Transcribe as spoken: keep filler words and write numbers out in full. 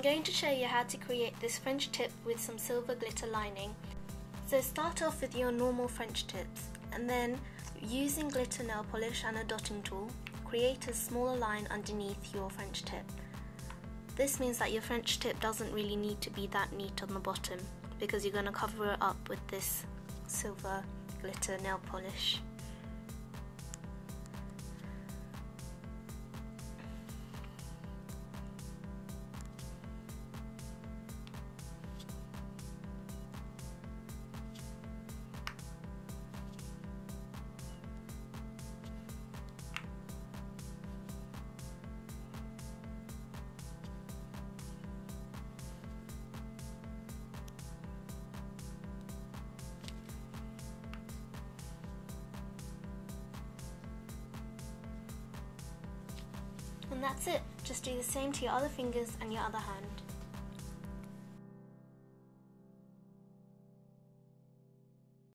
I'm going to show you how to create this French tip with some silver glitter lining. So start off with your normal French tips, and then using glitter nail polish and a dotting tool, create a smaller line underneath your French tip. This means that your French tip doesn't really need to be that neat on the bottom, because you're going to cover it up with this silver glitter nail polish. And that's it. Just do the same to your other fingers and your other hand.